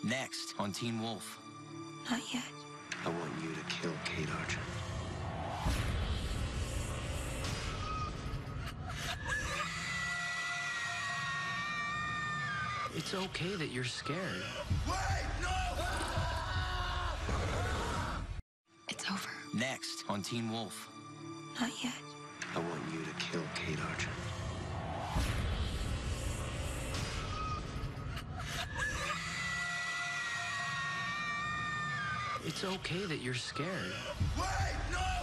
Next on Teen Wolf. Not yet. I want you to kill Kate Argent. It's okay that you're scared. Wait, no! It's over. Next on Teen Wolf. Not yet. I want you to kill Kate Argent. It's okay that you're scared. Wait, no!